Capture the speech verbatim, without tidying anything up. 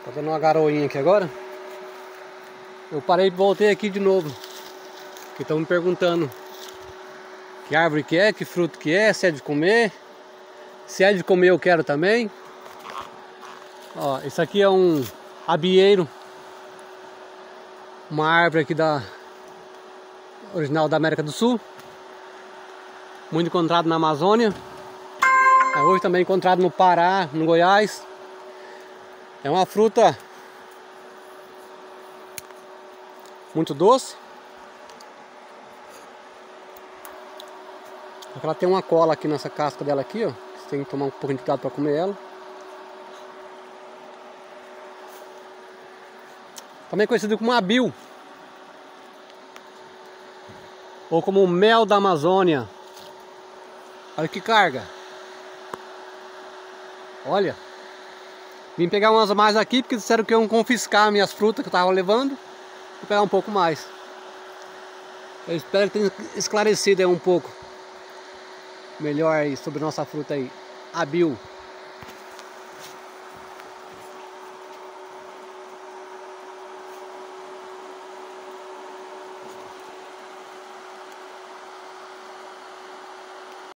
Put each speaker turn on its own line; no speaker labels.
Tá dando uma garoinha aqui agora. Eu parei e voltei aqui de novo, que estão me perguntando que árvore que é, que fruto que é, se é de comer. Se é de comer eu quero também. Ó, isso aqui é um abieiro, uma árvore aqui da original da América do Sul, muito encontrado na Amazônia. É hoje também encontrado no Pará, no Goiás. É uma fruta muito doce. Ela tem uma cola aqui nessa casca dela aqui, ó. Você tem que tomar um pouquinho de cuidado para comer ela. Também conhecido como abil, ou como o mel da Amazônia. Olha que carga. Olha. Vim pegar umas mais aqui porque disseram que iam confiscar minhas frutas que eu estava levando. Vou pegar um pouco mais. Eu espero que tenha esclarecido aí um pouco melhor aí sobre nossa fruta aí, abil.